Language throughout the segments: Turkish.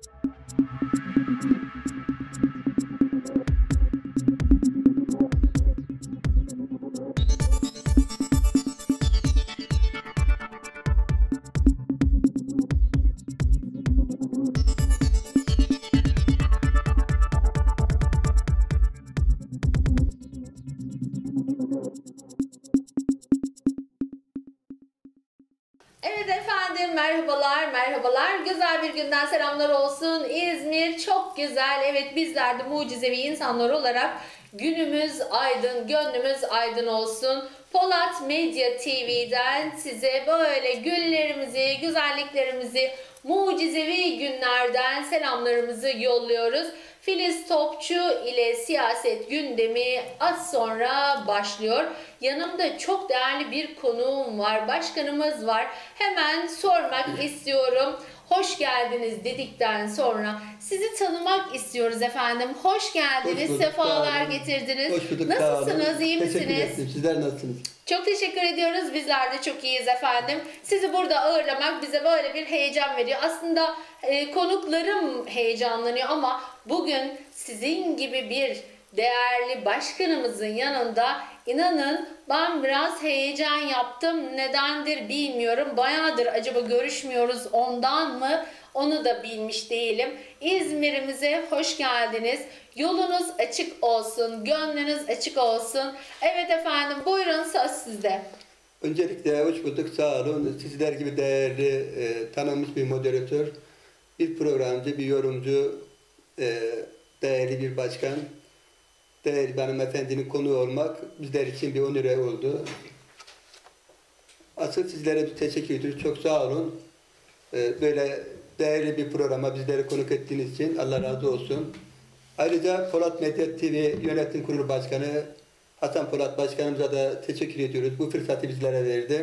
Evet efendim, merhabalar, merhabalar. Güzel bir günden selamlar olsun. İzmir çok güzel. Evet, bizler de mucizevi insanlar olarak günümüz aydın, gönlümüz aydın olsun. Polat Medya TV'den size böyle güllerimizi, güzelliklerimizi, mucizevi günlerden selamlarımızı yolluyoruz. Filiz Topçu ile siyaset gündemi az sonra başlıyor. Yanımda çok değerli bir konuğum var, başkanımız var. Hemen sormak istiyorum. Hoş geldiniz dedikten sonra sizi tanımak istiyoruz efendim. Hoş geldiniz, Hoş bulduk, sefalar getirdiniz. Hoş bulduk, Nasılsınız, iyi Teşekkür misiniz? ederim. Sizler nasılsınız? Çok teşekkür ediyoruz. Bizler de çok iyiyiz efendim. Sizi burada ağırlamak bize böyle bir heyecan veriyor. Aslında konuklarım heyecanlanıyor ama bugün sizin gibi bir değerli başkanımızın yanında inanın ben biraz heyecan yaptım. Nedendir bilmiyorum. Bayağıdır acaba görüşmüyoruz ondan mı? Onu da bilmiş değilim. İzmir'imize hoş geldiniz. Yolunuz açık olsun, gönlünüz açık olsun. Evet efendim, buyurun söz sizde. Öncelikle hoş bulduk, sağ olun. Sizler gibi değerli, tanınmış bir moderatör, bir programcı, bir yorumcu, değerli bir başkan, değerli bir hanımefendinin konuğu olmak bizler için bir onur oldu. Asıl sizlere bir teşekkür ediyoruz. Çok sağ olun. Böyle değerli bir programa bizleri konuk ettiğiniz için Allah razı olsun. Ayrıca Polat Medya TV Yönetim Kurulu Başkanı Hasan Polat Başkanımıza da teşekkür ediyoruz. Bu fırsatı bizlere verdi.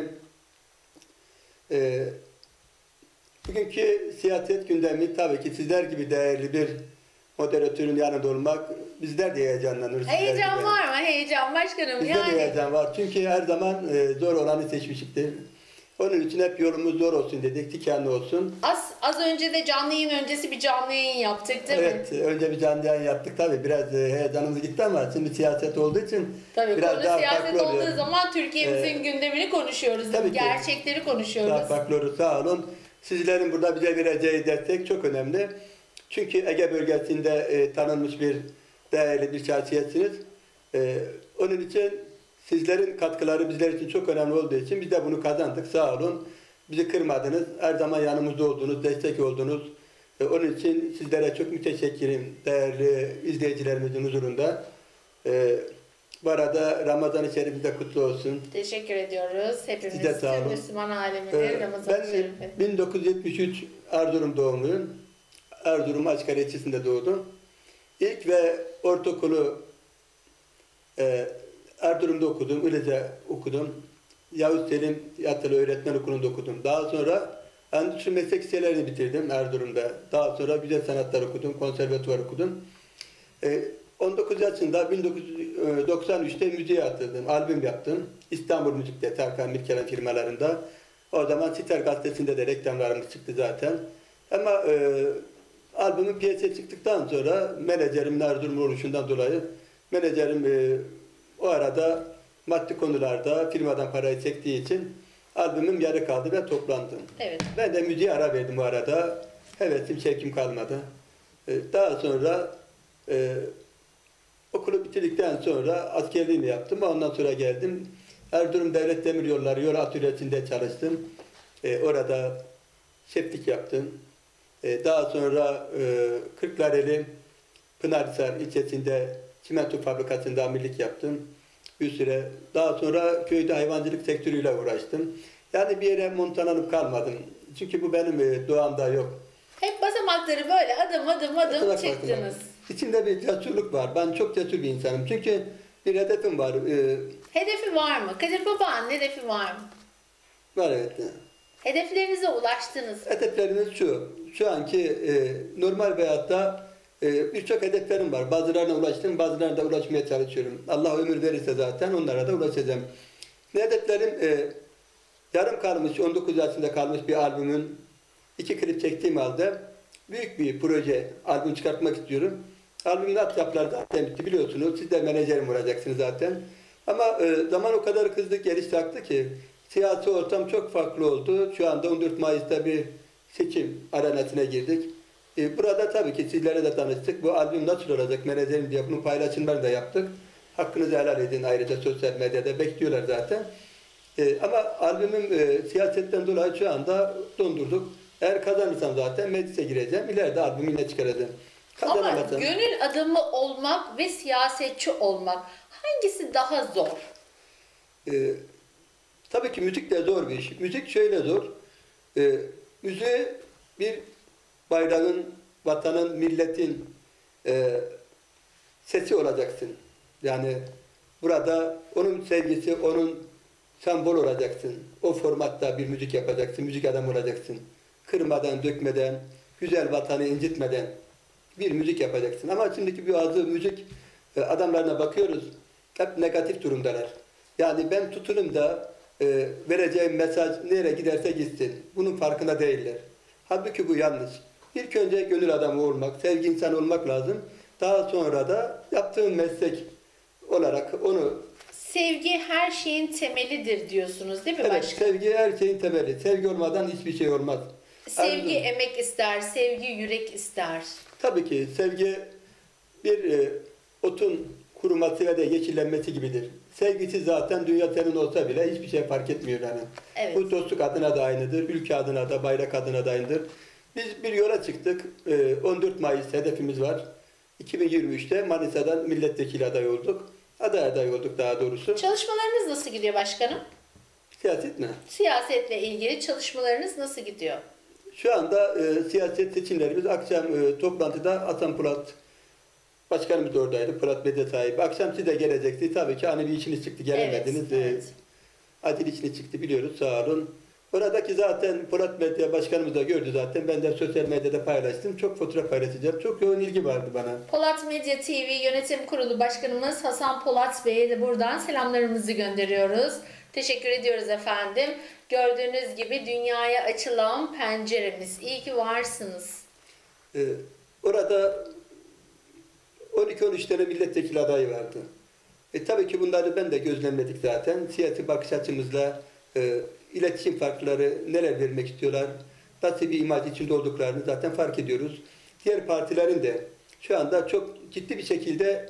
Bugünkü siyaset gündemi tabii ki sizler gibi değerli bir moderatörün yanında olmak bizler de heyecanlanırız. Heyecan var mı? Heyecan başkanım. Bizde de heyecan var. Çünkü her zaman zor olanı seçmişiktir. Onun için hep yolumuz zor olsun dedik, dikenli olsun. Az önce de canlı yayın öncesi bir canlı yayın yaptık değil mi? Evet, önce bir canlı yayın yaptık tabii. Biraz heyecanımız gitti ama şimdi siyaset olduğu için tabii, biraz konu daha siyaset farklı olduğu oluyor. zaman Türkiye'mizin gündemini konuşuyoruz. Tabii ki. Gerçekleri konuşuyoruz. Daha farklı olur, sağ olun. Sizlerin burada bize vereceği destek çok önemli. Çünkü Ege bölgesinde tanınmış bir değerli bir şahsiyetsiniz. Onun için sizlerin katkıları bizler için çok önemli olduğu için biz de bunu kazandık. Sağ olun. Bizi kırmadınız. Her zaman yanımızda oldunuz, destek oldunuz. Onun için sizlere çok müteşekkirim değerli izleyicilerimizin huzurunda. Bu arada Ramazan-ı Şerif'iniz de kutlu olsun. Teşekkür ediyoruz. Hepimiz Siz de sağ olun. Müslüman aleminin Ramazan-ı Ben Şerifi. 1973 Erzurum doğumluyum. Erzurum Açkar ilçesinde doğdum. İlk ve ortaokulu Erzurum'da okudum, Ilıca okudum. Yavuz Selim Yatılı Öğretmen Okulu'nda okudum. Daha sonra endüstri meslek liselerini bitirdim Erzurum'da. Daha sonra güzel sanatlar okudum, konservatuvar okudum. 19 yaşında 1993'te müziğe atıldım, albüm yaptım. İstanbul Müzik'te, Tarkan Mirkelam firmalarında. O zaman Star gazetesinde de reklamlarımız çıktı zaten. Ama albümün piyasaya çıktıktan sonra menajerimin Erzurum oluşundan dolayı menajerim o arada maddi konularda firmadan parayı çektiği için albümüm yarı kaldı ve toplandım. Evet. Ben de müziğe ara verdim o arada. Hevesim, şevkim kalmadı. Daha sonra okulu bitirdikten sonra askerliğimi yaptım. Ondan sonra geldim. Erzurum Devlet Demiryolları Yol Atölyesi'nde çalıştım. Orada şeflik yaptım. Daha sonra Kırklareli Pınarhisar ilçesinde çimento fabrikasında amirlik yaptım. Bir süre. Daha sonra köyde hayvancılık sektörüyle uğraştım. Yani bir yere montanlanıp kalmadım. Çünkü bu benim doğamda yok. Hep basamakları böyle adım adım çıktınız. İçimde bir cesurluk var. Ben çok cesur bir insanım. Çünkü bir hedefim var. Hedefi var mı? Kadir Baba'nın hedefi var mı? Var, evet. Hedeflerinize ulaştınız. Hedeflerimiz şu. Şu anki normal hayatta birçok hedeflerim var. Bazılarına ulaştım, bazılarına da ulaşmaya çalışıyorum. Allah ömür verirse zaten onlara da ulaşacağım. Ne hedeflerim? Yarım kalmış, 19 yaşında kalmış bir albümün 2 klip çektiğim halde büyük bir proje, albüm çıkartmak istiyorum. Albümün altyapıları zaten bitti biliyorsunuz. Siz de menajerim olacaksınız zaten. Ama zaman o kadar hızlı gelişti aktı ki siyasi ortam çok farklı oldu. Şu anda 14 Mayıs'ta bir seçim arenasına girdik. Burada tabii ki sizlere de tanıştık. Bu albüm nasıl olacak menajerim diye bunun paylaşımlarını da yaptık. Hakkınızı helal edin, ayrıca sosyal medyada bekliyorlar zaten. Ama albümüm siyasetten dolayı şu anda dondurduk. Eğer kazanırsam zaten meclise gireceğim. İleride albümü yine çıkaracağım. Ama gönül adamı olmak ve siyasetçi olmak hangisi daha zor? Tabii ki müzik de zor bir iş. Müzik şöyle zor. Müziği bir bayrağın, vatanın, milletin sesi olacaksın. Yani burada onun sevgisi, onun sembol olacaksın. O formatta bir müzik yapacaksın, müzik adamı olacaksın. Kırmadan, dökmeden, güzel vatanı incitmeden bir müzik yapacaksın. Ama şimdiki bazı müzik adamlarına bakıyoruz, hep negatif durumdalar. Yani ben tutunum da vereceğim mesaj nereye giderse gitsin. Bunun farkında değiller. Halbuki bu yanlış. İlk önce gönül adamı olmak, sevgi insanı olmak lazım. Daha sonra da yaptığın meslek olarak onu... Sevgi her şeyin temelidir diyorsunuz değil mi Evet, başkanım? sevgi her şeyin temeli. Sevgi olmadan hiçbir şey olmaz. Sevgi emek ister, sevgi yürek ister. Tabii ki sevgi bir otun kuruması ve de yeşillenmesi gibidir. Sevgisi zaten dünya senin olsa bile hiçbir şey fark etmiyor yani. Evet. Bu dostluk adına da aynıdır, ülke adına da, bayrak adına da aynıdır. Biz bir yola çıktık. 14 Mayıs hedefimiz var. 2023'te Manisa'dan milletvekili aday olduk. Aday olduk daha doğrusu. Çalışmalarınız nasıl gidiyor başkanım? Siyaset mi? Siyasetle ilgili çalışmalarınız nasıl gidiyor? Şu anda siyaset seçimlerimiz akşam toplantıda Hasan Polat başkanımız da oradaydı. Polat Medya sahibi. Akşam siz de geleceksiniz. Tabii ki hani bir işiniz çıktı gelemediniz. Evet. Acil işiniz çıktı biliyoruz. Sağ olun. Oradaki zaten Polat Medya başkanımız da gördü zaten. Ben de sosyal medyada paylaştım. Çok fotoğraf paylaşacağım. Çok yoğun ilgi vardı bana. Polat Medya TV Yönetim Kurulu Başkanımız Hasan Polat Bey'e de buradan selamlarımızı gönderiyoruz. Teşekkür ediyoruz efendim. Gördüğünüz gibi dünyaya açılan penceremiz. İyi ki varsınız. Orada 12-13 tane milletvekili adayı vardı. Tabii ki bunları ben de gözlemledik zaten. Siyasi bakış açımızla iletişim farkları neler vermek istiyorlar, nasıl bir imaj içinde olduklarını zaten fark ediyoruz. Diğer partilerin de şu anda çok ciddi bir şekilde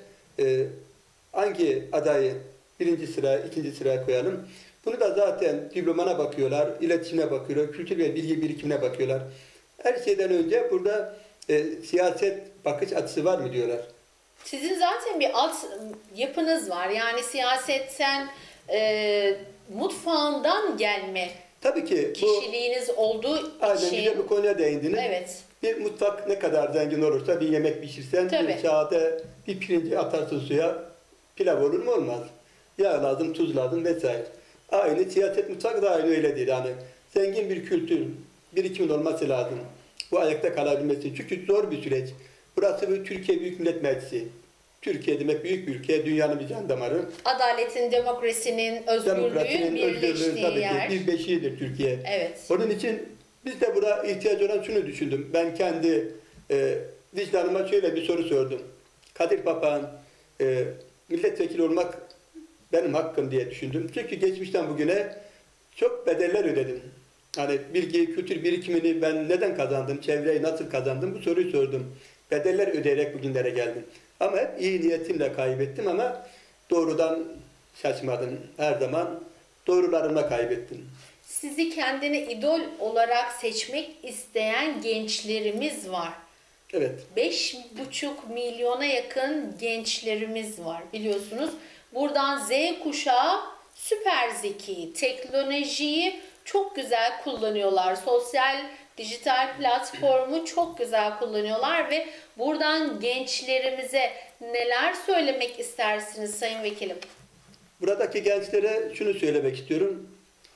hangi adayı birinci sıra, ikinci sıraya koyalım. Bunu da zaten diplomana bakıyorlar, iletişime bakıyorlar, kültür ve bilgi birikimine bakıyorlar. Her şeyden önce burada siyaset bakış açısı var mı diyorlar. Sizin zaten bir alt yapınız var. Yani siyasetten mutfağından gelme Tabii ki kişiliğiniz olduğu aynen için. güzel bir konuya değindiniz. Evet. Bir mutfak ne kadar zengin olursa bir yemek pişirsen Tabii. bir saate bir pirinci atarsın suya pilav olur mu olmaz. Yağ lazım, tuz lazım vesaire. Aynı siyaset mutfak da aynı öyle değil. Yani zengin bir kültür, birikimin olması lazım. Bu ayakta kalabilmesi. Çünkü zor bir süreç. Burası bir Türkiye Büyük Millet Meclisi. Türkiye demek büyük bir ülke, dünyanın bir can damarı. Adaletin, demokrasinin, özgürlüğün birleştiği tabii yer. ki bir beşiğidir Türkiye. Evet. Onun için biz de buna ihtiyaç olan şunu düşündüm. Ben kendi vicdanıma şöyle bir soru sordum. Kadir Papağan milletvekili olmak benim hakkım diye düşündüm. Çünkü geçmişten bugüne çok bedeller ödedim. Hani bilgi, kültür birikimini ben neden kazandım, çevreyi nasıl kazandım bu soruyu sordum. Bedeller ödeyerek bugünlere geldim. Ama hep iyi niyetimle kaybettim ama doğrudan şaşmadım. Her zaman doğrularımla kaybettim. Sizi kendine idol olarak seçmek isteyen gençlerimiz var. Evet. 5,5 milyona yakın gençlerimiz var biliyorsunuz. Buradan Z kuşağı süper zeki, teknolojiyi çok güzel kullanıyorlar. Sosyal, dijital platformu çok güzel kullanıyorlar ve buradan gençlerimize neler söylemek istersiniz Sayın Vekilim? Buradaki gençlere şunu söylemek istiyorum.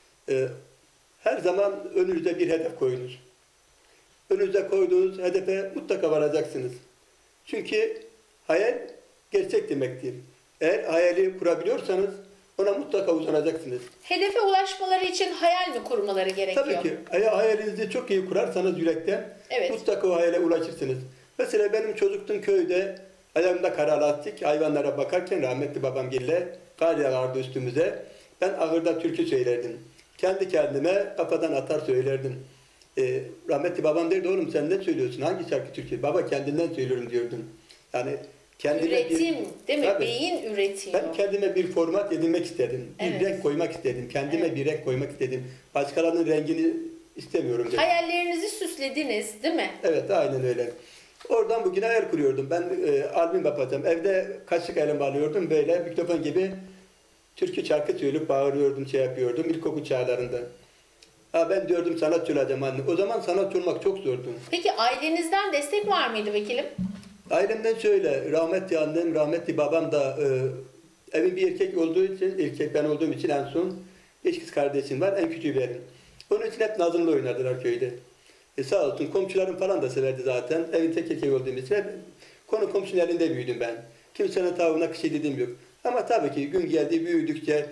Her zaman önünüze bir hedef koyunuz. Önünüze koyduğunuz hedefe mutlaka varacaksınız. Çünkü hayal gerçek demektir. Eğer hayali kurabiliyorsanız ona mutlaka uzanacaksınız. Hedefe ulaşmaları için hayal mi kurmaları gerekiyor? Tabii ki. Eğer hayalinizi çok iyi kurarsanız yürekten Evet. mutlaka o hayale ulaşırsınız. Mesela benim çocukluğum köyde ayağımda kara lastik hayvanlara bakarken rahmetli babam gille kar yağardı üstümüze. Ben ahırda türkü söylerdim. Kendi kendime kafadan atar söylerdim. Rahmetli babam derdi oğlum sen ne söylüyorsun? Hangi şarkı türkü? Baba kendinden söylüyorum diyordum. Yani kendime Üretim değil mi? Tabii. Beyin üretiyor. Ben kendime bir format edinmek istedim. Bir Evet. renk koymak istedim. Kendime Evet. bir renk koymak istedim. Başkalarının rengini istemiyorum dedim. Hayallerinizi süslediniz değil mi? Evet, aynen öyle. Oradan bugüne hayal kuruyordum. Ben albüm yapacağım. Evde kaşık elime alıyordum. Böyle mikrofon gibi türkü şarkı söyleyip bağırıyordum, şey yapıyordum ilkokul çağlarında. Ben diyordum sanatçı olacağım anne. O zaman sanatçı olmak çok zordu. Peki ailenizden destek var mıydı vekilim? Ailemden şöyle, rahmetli annem, rahmetli babam da evin bir erkek olduğu için, erkek ben olduğum için en son 5 kız kardeşim var, en küçüğü benim. Onun için hep nazımla oynardılar köyde. Sağ olsun komşularım falan da severdi zaten. Evin tek erkek olduğum için hep konu komşunun elinde büyüdüm ben. Kimsenin tavuğuna kişi dediğim yok. Ama tabii ki gün geldi büyüdükçe,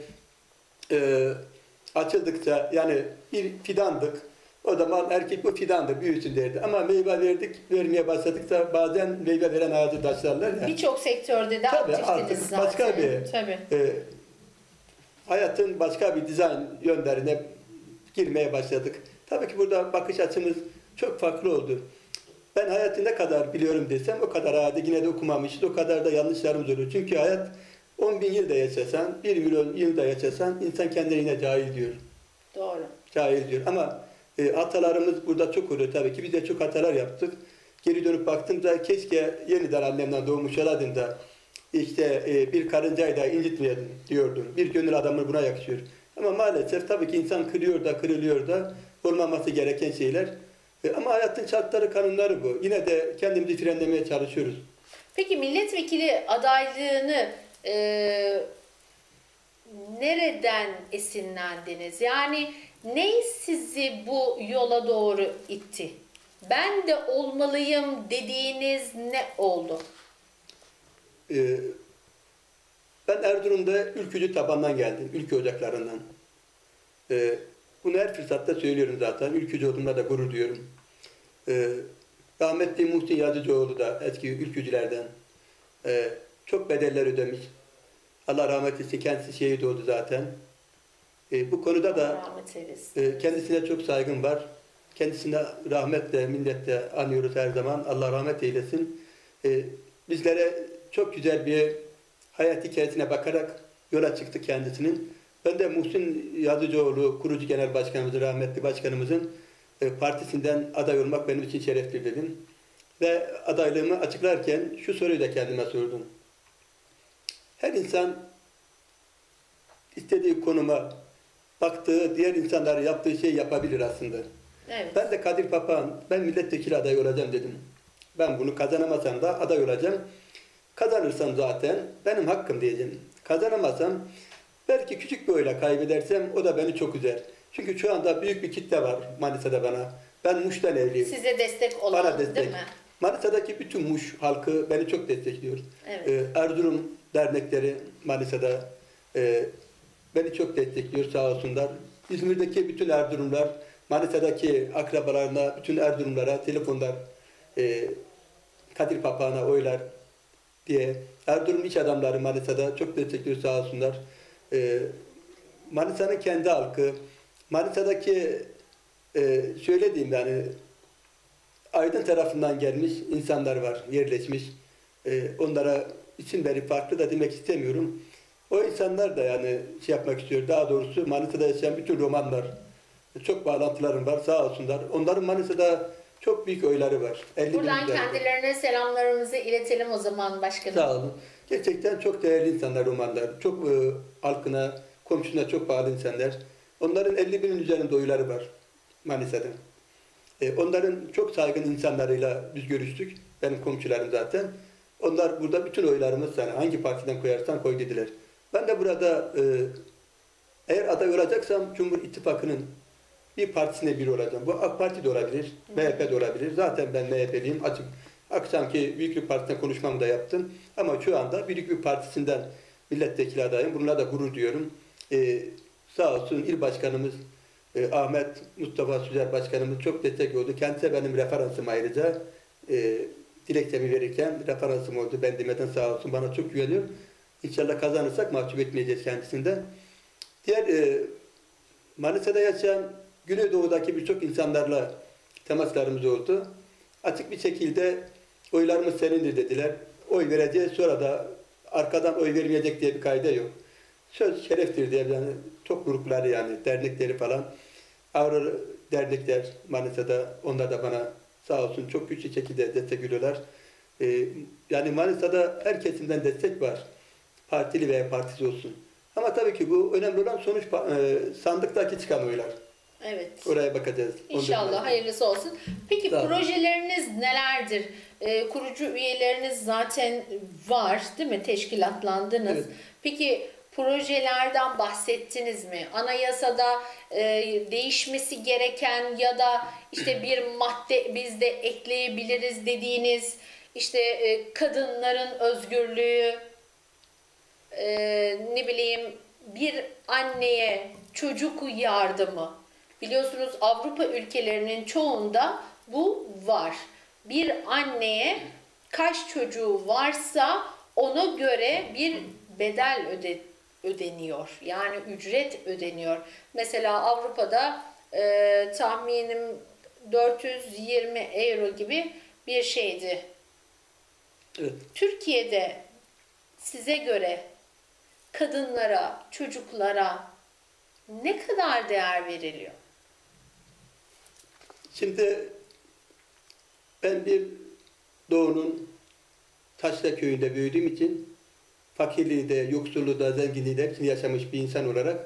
açıldıkça yani bir fidandık. O zaman erkek bu fidandır, büyüsün derdi. Ama meyve vermeye başladıkça bazen meyve veren ağacı taşlarlar ya. Birçok sektörde de Tabii, aktiftiniz artık zaten. başka bir- Tabii. Hayatın başka bir dizayn yönlerine girmeye başladık. Tabii ki burada bakış açımız çok farklı oldu. Ben hayatı ne kadar biliyorum desem o kadar hadi yine de okumamışız, o kadar da yanlışlarımız olur. Çünkü hayat 10 bin yıl da yaşasan, 1 milyon yıl da yaşasan insan kendine yine cahil diyor. Doğru. Cahil diyor. Ama hatalarımız burada çok oluyor tabii ki. Biz de çok hatalar yaptık. Geri dönüp baktığımda keşke yeniden annemden doğmuş olaydım da işte bir karıncayı da incitmeyelim diyordum. Bir gönül adamı buna yakışıyor. Ama maalesef tabii ki insan kırıyor da kırılıyor da olmaması gereken şeyler. Ama hayatın şartları, kanunları bu. Yine de kendimizi frenlemeye çalışıyoruz. Peki milletvekili adaylığını nereden esinlendiniz? Yani ne sizi bu yola doğru itti? Ben de olmalıyım dediğiniz ne oldu? Ben Erzurum'da ülkücü tabandan geldim. Ülkü ocaklarından. Bunu her fırsatta söylüyorum zaten. Ülkücü olduğumda da gurur duyuyorum. Rahmetli Muhsin Yazıcıoğlu da eski ülkücülerden. Çok bedeller ödemiş. Allah rahmet etsin. Kendisi şehit oldu zaten. Bu konuda da Rahmet eylesin. kendisine çok saygım var. Kendisine rahmetle, minnetle anıyoruz her zaman. Allah rahmet eylesin. Bizlere çok güzel bir hayat hikayesine bakarak yola çıktı kendisinin. Ben de Muhsin Yazıcıoğlu, kurucu genel başkanımızın, rahmetli başkanımızın partisinden aday olmak benim için şerefli dedim. Ve adaylığımı açıklarken şu soruyu da kendime sordum. Her insan istediği konuma baktığı, diğer insanların yaptığı şeyi yapabilir aslında. Evet. Ben de Kadir Papağan, ben milletvekili adayı olacağım dedim. Ben bunu kazanamasam da aday olacağım. Kazanırsam zaten benim hakkım diyeceğim. Kazanamazsam belki küçük bir oyla kaybedersem o da beni çok üzer. Çünkü şu anda büyük bir kitle var Manisa'da bana. Ben Muş'tan evliyim. Size destek olan Bana destek. değil mi? Manisa'daki bütün Muş halkı beni çok destekliyor. Evet. Erzurum dernekleri Manisa'da beni çok destekliyor sağ olsunlar. İzmir'deki bütün Erzurumlar, Manisa'daki akrabalarına, bütün Erzurumlara telefonlar, Kadir Papağan'a oylar diye. Erzurum iş adamları Manisa'da çok destekliyor sağ olsunlar. Manisa'nın kendi halkı, Manisa'daki şöyle diyeyim yani Aydın tarafından gelmiş insanlar var, yerleşmiş. Onlara isimleri farklı da demek istemiyorum. O insanlar da yani şey yapmak istiyor. Daha doğrusu Manisa'da yaşayan bütün romanlar, çok bağlantılarım var sağ olsunlar. Onların Manisa'da çok büyük oyları var. 50 Buradan bin üzerinde. kendilerine selamlarımızı iletelim o zaman başkanım. Sağ olun. Gerçekten çok değerli insanlar romanlar. Çok halkına, komşuna çok bağlı insanlar. Onların 50 binin üzerinde oyları var Manisa'da. Onların çok saygın insanlarıyla biz görüştük. Benim komşularım zaten. Onlar burada bütün oylarımız sana hangi partiden koyarsan koy dediler. Ben de burada eğer aday olacaksam Cumhur İttifakı'nın bir partisine biri olacağım. Bu AK Parti de olabilir, MHP de olabilir. Zaten ben MHP'liyim. Açık. Akşamki Büyük bir Partisi'ne konuşmamı da yaptım. Ama şu anda Büyük bir Partisi'nden milletvekili adayım. Bununla da gurur duyuyorum. Sağ olsun il başkanımız Ahmet Mustafa Süzer başkanımız çok destek oldu. Kendisi benim referansım ayrıca. Dilekçemi verirken referansım oldu. Ben demeden sağ olsun bana çok güveniyor. İnşallah kazanırsak mahcup etmeyeceğiz kendisinden. Diğer Manisa'da yaşayan Güneydoğu'daki birçok insanlarla temaslarımız oldu. Açık bir şekilde oylarımız senindir dediler. Oy vereceğiz, sonra da arkadan oy vermeyecek diye bir kaide yok. Söz şereftir diye, yani çok grupları, yani dernekleri falan. Avrupa dernekler Manisa'da, onlar da bana sağ olsun çok güçlü şekilde destek veriyorlar. Yani Manisa'da her kesimden destek var. Partili veya partisiz olsun. Ama tabii ki bu önemli olan sonuç, sandıktaki çıkan oylar. Evet. Oraya bakacağız. İnşallah hayırlısı olsun. Peki projeleriniz nelerdir? Kurucu üyeleriniz zaten var, değil mi? Teşkilatlandınız. Evet. Peki projelerden bahsettiniz mi? Anayasada değişmesi gereken ya da işte bir madde biz de ekleyebiliriz dediğiniz, işte kadınların özgürlüğü, ne bileyim, bir anneye çocuk yardımı. Biliyorsunuz Avrupa ülkelerinin çoğunda bu var. Bir anneye kaç çocuğu varsa ona göre bir bedel ödeniyor. Yani ücret ödeniyor. Mesela Avrupa'da tahminim 420 euro gibi bir şeydi. Evet. Türkiye'de size göre kadınlara, çocuklara ne kadar değer veriliyor? Şimdi ben bir Doğu'nun Taşra köyünde büyüdüğüm için fakirliği de, yoksulluğu da, zenginliği de hepsini yaşamış bir insan olarak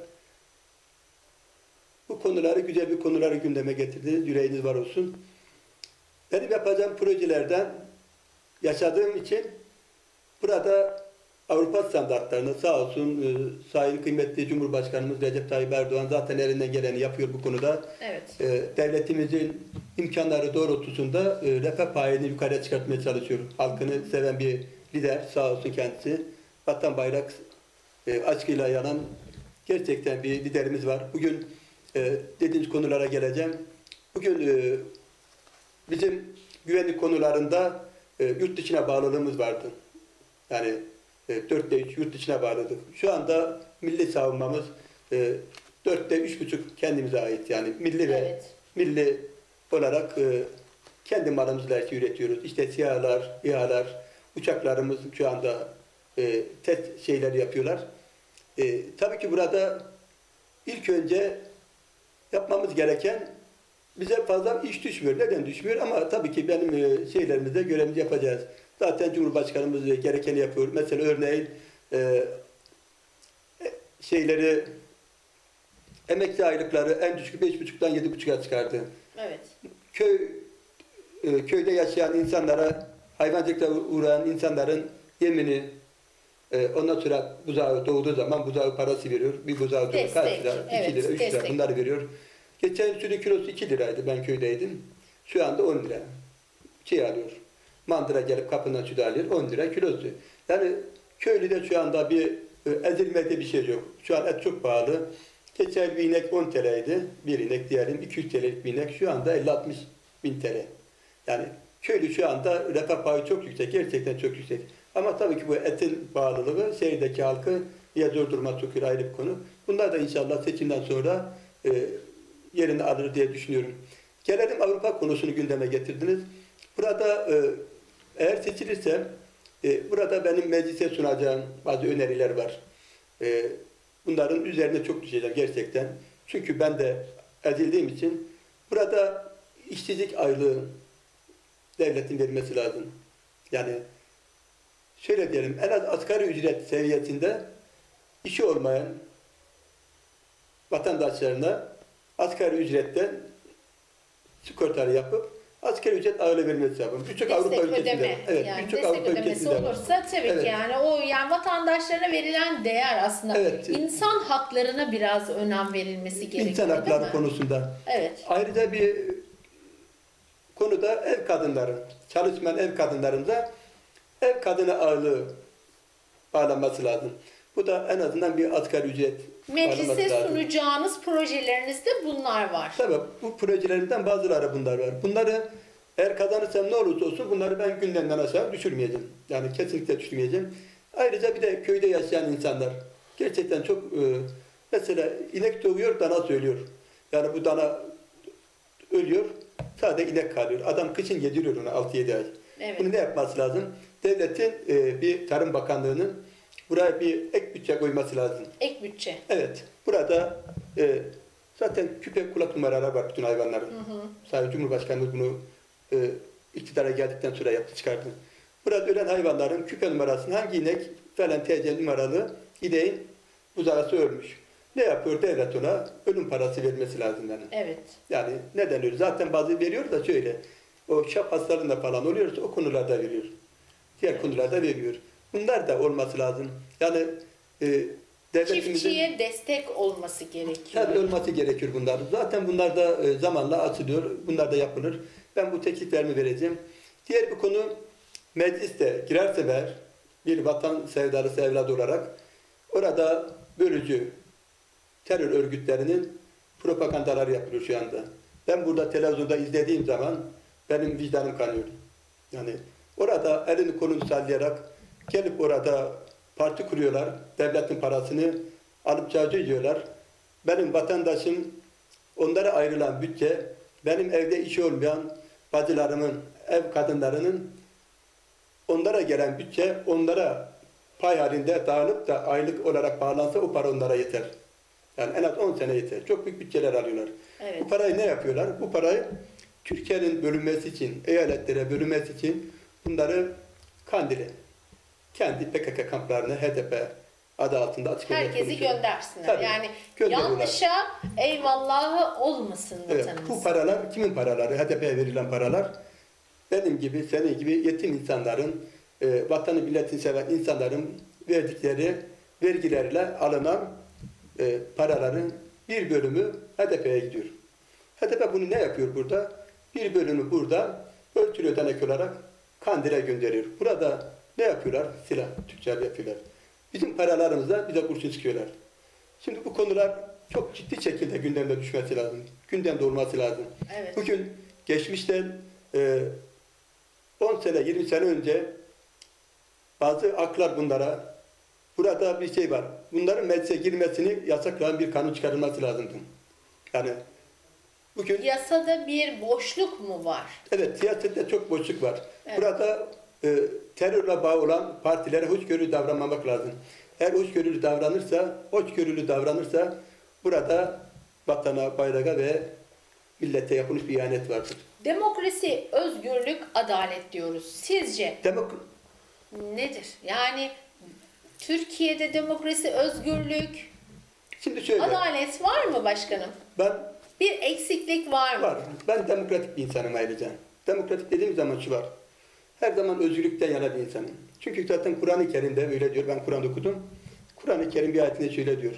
bu konuları, güzel bir konuları gündeme getirdiniz. Yüreğiniz var olsun. Benim yapacağım projelerden yaşadığım için burada Avrupa standartlarına sağ olsun sayın kıymetli Cumhurbaşkanımız Recep Tayyip Erdoğan zaten elinden geleni yapıyor bu konuda. Evet. Devletimizin imkanları doğrultusunda refah payını yukarıya çıkartmaya çalışıyor. Halkını seven bir lider, sağ olsun kendisi. Vatan bayrak aşkıyla yanan gerçekten bir liderimiz var. Bugün dediğiniz konulara geleceğim. Bugün bizim güvenlik konularında yurt dışına bağlılığımız vardı. Yani 4'te 3 yurt dışına bağladık. Şu anda milli savunmamız 4'te 3,5 kendimize ait. Yani milli ve milli olarak kendi malımızla üretiyoruz. İşte SİHA'lar, İHA'lar, uçaklarımız şu anda test şeyleri yapıyorlar. Tabii ki burada ilk önce yapmamız gereken, bize fazla iş düşmüyor. Neden düşmüyor? Ama tabii ki benim şeylerimizde görevimizi yapacağız. Zaten Cumhurbaşkanımız gerekeni yapıyor. Mesela örneğin emekli aylıkları en düşük 5,5'dan 7,5'a çıkardı. Evet. Köyde yaşayan insanlara, hayvancılıkla uğrayan insanların yemini, ondan sonra buzağı doğduğu zaman buzağı parası veriyor. Bir buzağı kaç lira? 2 lira, 3 lira bunları veriyor. Geçen sürü kilosu 2 liraydı, ben köydeydim. Şu anda 10 lira. Alıyor. Mandıra gelip kapından süt alıyor, 10 lira kilosu. Yani köylüde şu anda bir ezilmede bir şey yok. Şu an et çok pahalı. Geçen bir inek 10 TL'ydi. Bir inek diyelim 200 TL'lik bir inek. Şu anda 50-60 bin TL. Yani köylü şu anda refah payı çok yüksek. Gerçekten çok yüksek. Ama tabii ki bu etin bağlılığı şehirdeki halkı ya zor duruma sokuyor, ayrı bir konu. Bunlar da inşallah seçimden sonra yerini alır diye düşünüyorum. Gelelim Avrupa konusunu gündeme getirdiniz. Burada eğer seçilirsem burada benim meclise sunacağım bazı öneriler var. Bunların üzerine çok düşeceğim gerçekten. Çünkü ben de ezildiğim için burada işsizlik aylığı devletin vermesi lazım. Yani şöyle diyelim, en az asgari ücret seviyesinde işi olmayan vatandaşlarına asgari ücretten sigortalı yapıp asgari ücret aile vermesi lazım. Birçok Avrupa ülkesinde. Evet, yani birçok destek Avrupa ödemesi ülkesinde. olursa tabii ki yani o yani vatandaşlarına verilen değer aslında. Evet. İnsan haklarına biraz önem verilmesi gerekiyor. İnsan hakları konusunda. Evet. Ayrıca bir konuda ev kadınları, çalışmayan ev kadınlarında ev kadını ağırlığı bağlanması lazım. Bu da en azından bir asgari ücret alınması Meclise lazım. sunacağınız projelerinizde bunlar var. Tabii bu projelerimden bazıları bunlar var. Bunları eğer kazanırsam ne olursa olsun bunları ben gündemden aşağı düşürmeyeceğim. Yani kesinlikle düşürmeyeceğim. Ayrıca bir de köyde yaşayan insanlar gerçekten çok mesela inek doğuyor, dana söylüyor. Yani bu dana ölüyor, sadece inek kalıyor. Adam kışın yediriyor onu 6-7 ay. Evet. Bunu ne yapması lazım? Devletin bir Tarım Bakanlığı'nın buraya bir ek bütçe koyması lazım. Ek bütçe. Evet. Burada zaten küpe kulak numaraları var bütün hayvanların. Sadece Cumhurbaşkanımız bunu iktidara geldikten sonra yaptı çıkardı. Burada ölen hayvanların küpe numarasını hangi inek falan TC numaralı ineğin buzağısı ölmüş. Ne yapıyor devlet ona? Ölüm parası vermesi lazım yani. Evet. Yani neden öyle? Zaten bazı veriyor da şöyle. O şap hastalarında falan oluyorsa o konularda veriyor. Diğer konularda vermiyor. Bunlar da olması lazım. Yani devletimizin Çiftçiye destek olması gerekiyor. tabii olması gerekir bunlar. Zaten bunlar da zamanla açılıyor. Bunlar da yapılır. Ben bu tekliflerimi vereceğim. Diğer bir konu mecliste girerse eğer bir vatan sevdalısı evlat olarak orada bölücü terör örgütlerinin propagandaları yapılıyor şu anda. Ben burada televizyonda izlediğim zaman benim vicdanım kanıyor. Yani orada elini kolunu sallayarak gelip orada parti kuruyorlar. Devletin parasını alıp cacı yiyorlar. Benim vatandaşım onlara ayrılan bütçe, benim evde işi olmayan bacılarımın, ev kadınlarının onlara gelen bütçe onlara pay halinde dağılıp da aylık olarak bağlansa o para onlara yeter. Yani en az 10 sene yeter. Çok büyük bütçeler alıyorlar. Evet. Bu parayı ne yapıyorlar? Bu parayı Türkiye'nin bölünmesi için, eyaletlere bölünmesi için bunları Kandil'e, kendi PKK kamplarına HDP adı altında açık Herkesi göndersinler. Tabii, Yani gönderiyorlar. yanlışa eyvallahı olmasın Evet, vatanımız. bu paralar kimin paraları? HDP'ye verilen paralar benim gibi, senin gibi yetim insanların, vatanı milletini seven insanların verdikleri vergilerle alınan paraların bir bölümü HDP'ye gidiyor. HDP bunu ne yapıyor burada? Bir bölümü burada örtülü ödenek olarak Kandil'e gönderiyor. Burada ne yapıyorlar? Silah, tüccar yapıyorlar. Bizim paralarımıza bize kurşun sıkıyorlar. Şimdi bu konular çok ciddi şekilde gündemde düşmesi lazım. Gündemde olması lazım. Evet. Bugün geçmişten 10 sene, 20 sene önce bazı aklar bunlara, burada bir şey var. Bunların meclise girmesini yasaklayan bir kanun çıkarılması lazımdı. Yani bugün Yasada bir boşluk mu var? evet siyasette çok boşluk var. Evet. Burada terörle bağ olan partilere hoşgörülü davranmamak lazım. Eğer hoşgörülü davranırsa burada vatana, bayrağa ve millete yapılmış bir ihanet vardır. Demokrasi, özgürlük, adalet diyoruz. Sizce nedir? Yani Türkiye'de demokrasi, özgürlük, Şimdi şöyle, adalet var mı başkanım? ben Bir eksiklik var mı? var. Ben demokratik bir insanım ayrıca. Demokratik dediğim zaman şu var. Her zaman özgürlükten yana bir insanım. Çünkü zaten Kur'an-ı Kerim'de öyle diyor. Ben Kur'an'da okudum. Kur'an-ı Kerim bir ayetinde şöyle diyor.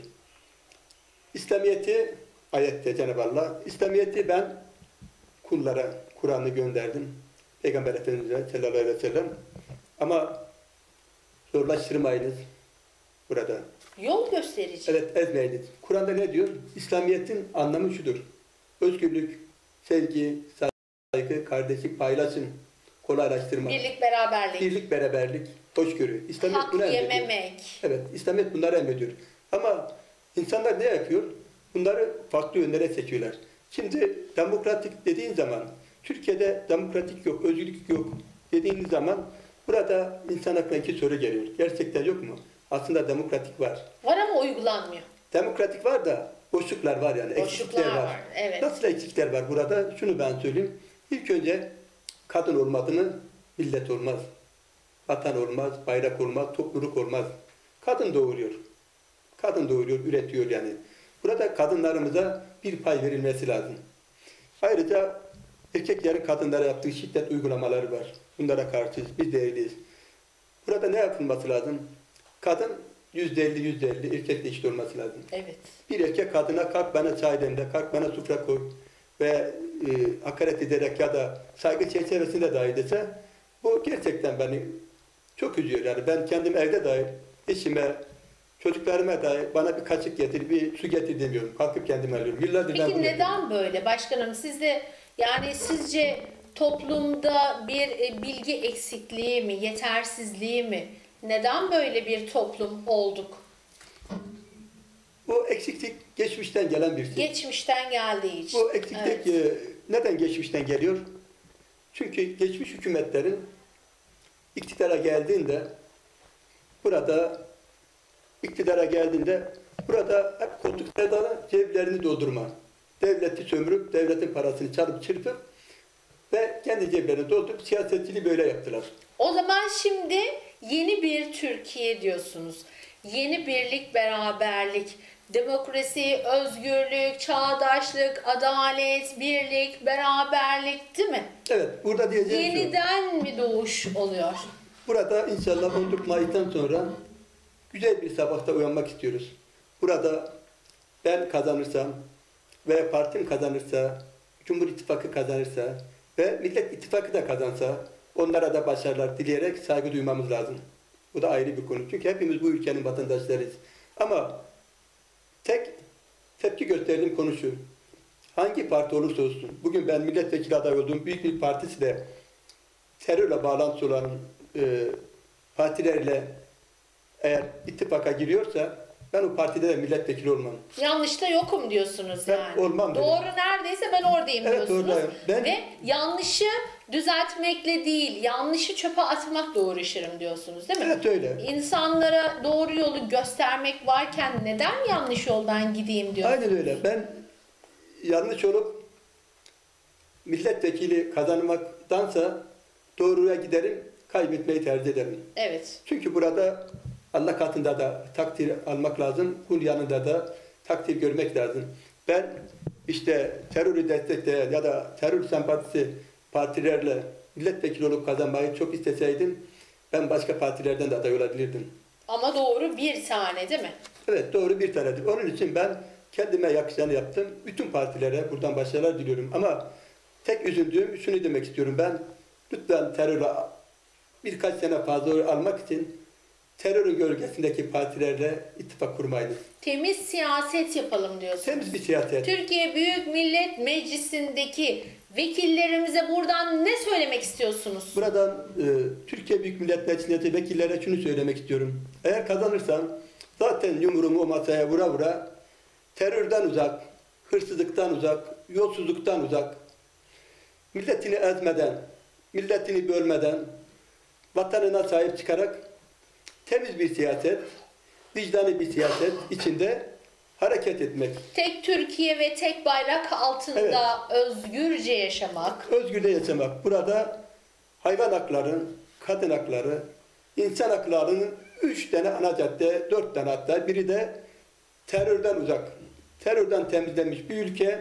İslamiyet'i ayette Cenab-ı Allah, İslamiyet'i ben kullara Kur'an'ı gönderdim. Peygamber Efendimiz'e sallallahu aleyhi ve sellem. Ama zorlaştırmayınız burada. Yol gösterici. Evet, ezmeyiniz. Kur'an'da ne diyor? İslamiyet'in anlamı şudur. Özgürlük, sevgi, saygı, kardeşlik, paylaşım, kolaylaştırma. Birlik, beraberlik. Birlik, beraberlik, hoşgörü. İslamiyet Hak bunu emrediyor. yememek. Evet, İslamiyet bunları emrediyor. Ama insanlar ne yapıyor? Bunları farklı yönlere seçiyorlar. Şimdi demokratik dediğin zaman, Türkiye'de demokratik yok, özgürlük yok dediğiniz zaman burada insan aklına iki soru geliyor. Gerçekten yok mu? Aslında demokratik var. Var ama uygulanmıyor. Demokratik var da boşluklar var yani. Boşluklar Eksikler var, evet. Nasıl eksikler var burada? Şunu ben söyleyeyim. İlk önce kadın olmadı mı millet olmaz. Vatan olmaz, bayrak olmaz, topluluk olmaz. Kadın doğuruyor. Kadın doğuruyor, üretiyor yani. Burada kadınlarımıza bir pay verilmesi lazım. Ayrıca erkeklerin kadınlara yaptığı şiddet uygulamaları var. Bunlara karşıyız, biz değiliz. Burada ne yapılması lazım? Kadın %50, erkekle eşit olması lazım. Evet. Bir erkek kadına kalk bana çay demle, kalk bana sofra koy ve hakaret ederek ya da saygı çerçevesinde dahi dese bu gerçekten beni çok üzüyor. Yani ben kendim evde dahi eşime, Çocuklarıma da bana bir kaşık getir, bir su getir demiyorum. Kalkıp kendim alıyorum. Yıllardır ben Peki bunu neden yapıyorum. böyle başkanım? Sizde yani sizce toplumda bir bilgi eksikliği mi, yetersizliği mi? Neden böyle bir toplum olduk? Bu eksiklik geçmişten gelen bir şey. Geçmişten geldiği için. Bu eksiklik neden geçmişten geliyor? Çünkü geçmiş hükümetlerin iktidara geldiğinde burada hep koltuklarda ceblerini doldurma. Devleti sömürüp, devletin parasını çalıp çırpıp ve kendi ceplerini doldurup siyasetçiliği böyle yaptılar. O zaman şimdi yeni bir Türkiye diyorsunuz. Yeni birlik, beraberlik, demokrasi, özgürlük, çağdaşlık, adalet, birlik, beraberlik değil mi? Evet, burada diyeceğim şu. Yeniden mi doğuş oluyor? Burada inşallah 14 Mayıs'tan sonra güzel bir sabahta uyanmak istiyoruz. Burada ben kazanırsam ve partim kazanırsa, Cumhur İttifakı kazanırsa ve Millet İttifakı da kazansa onlara da başarılar dileyerek saygı duymamız lazım. Bu da ayrı bir konu. Çünkü hepimiz bu ülkenin vatandaşlarıyız. Ama tek tepki gösterdiğim konu şu. Hangi parti olursa olsun, bugün ben milletvekili adayı olduğum büyük bir partisi de terörle bağlantısı olan partilerle eğer ittifaka giriyorsa ben o partide de milletvekili olmam. Yanlışta yokum diyorsunuz Ben yani. olmam dedim. Doğru neredeyse ben oradayım Evet, diyorsunuz. oradayım. Ve yanlışı düzeltmekle değil, yanlışı çöpe atmakla uğraşırım diyorsunuz değil mi? Evet öyle. İnsanlara doğru yolu göstermek varken neden yanlış yoldan gideyim diyorsunuz? Aynen öyle. Ben yanlış olup milletvekili kazanmaktansa doğruya giderim, kaybetmeyi tercih ederim. Evet. Çünkü burada Allah katında da takdir almak lazım, kul yanında da takdir görmek lazım. Ben işte terörü destekleyen ya da terör sempatisi partilerle milletvekili olup kazanmayı çok isteseydim ben başka partilerden de aday olabilirdim. Ama doğru bir tane değil mi? Evet doğru bir tanedir. Onun için ben kendime yakışanı yaptım. Bütün partilere buradan başarılar diliyorum. Ama tek üzüldüğüm şunu demek istiyorum ben. Lütfen terörü birkaç sene fazla almak için terörün gölgesindeki partilerle ittifak kurmayınız. Temiz siyaset yapalım diyorsunuz. Temiz bir siyaset. Türkiye Büyük Millet Meclisi'ndeki vekillerimize buradan ne söylemek istiyorsunuz? Buradan Türkiye Büyük Millet Meclisi'ndeki vekillere şunu söylemek istiyorum. Eğer kazanırsam zaten yumruğumu o masaya vura vura terörden uzak, hırsızlıktan uzak, yolsuzluktan uzak, milletini ezmeden, milletini bölmeden, vatanına sahip çıkarak temiz bir siyaset, vicdani bir siyaset içinde hareket etmek. Tek Türkiye ve tek bayrak altında özgürce yaşamak. Özgürce yaşamak. Burada hayvan hakları, kadın hakları, insan haklarının 3 tane ana cadde, 4 tane hatta biri de terörden uzak. Terörden temizlenmiş bir ülke,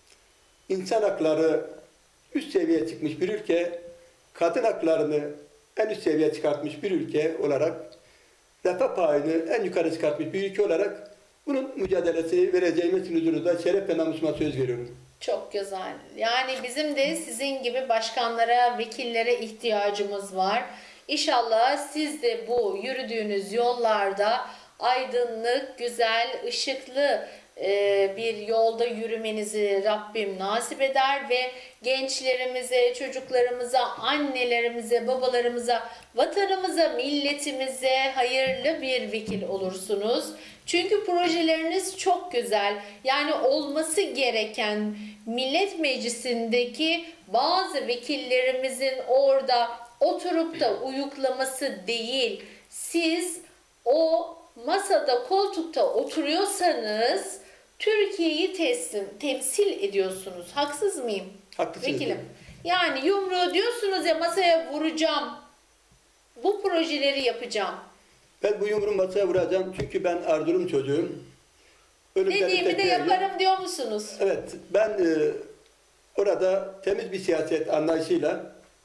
insan hakları üst seviyeye çıkmış bir ülke, kadın haklarını en üst seviyeye çıkartmış bir ülke olarak, refah payını en yukarı çıkartmış bir ülke olarak bunun mücadelesini vereceğime huzurunuzda şeref ve namusuma söz veriyorum. Çok güzel. Yani bizim de sizin gibi başkanlara, vekillere ihtiyacımız var. İnşallah siz de bu yürüdüğünüz yollarda aydınlık, güzel, ışıklı bir yolda yürümenizi Rabbim nasip eder ve gençlerimize, çocuklarımıza, annelerimize, babalarımıza, vatanımıza, milletimize hayırlı bir vekil olursunuz. Çünkü projeleriniz çok güzel. Yani olması gereken Millet Meclisi'ndeki bazı vekillerimizin orada oturup da uyuklaması değil. Siz o masada, koltukta oturuyorsanız Türkiye'yi temsil ediyorsunuz. Haksız mıyım? Haklısınız. Vekilim. Yani yumruğu diyorsunuz ya masaya vuracağım. Bu projeleri yapacağım. Ben bu yumruğu masaya vuracağım çünkü ben Erzurum çocuğum. Ölümden Dediğimi de yaparım diyor musunuz? Evet, ben orada temiz bir siyaset anlayışıyla